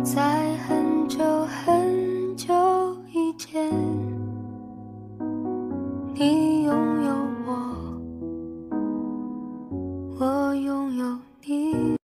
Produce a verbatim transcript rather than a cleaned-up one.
在很久很久以前，你拥有我，我拥有你。